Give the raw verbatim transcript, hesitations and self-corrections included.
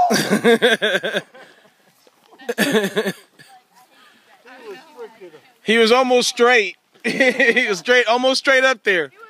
He was almost straight. He was straight, almost straight up there.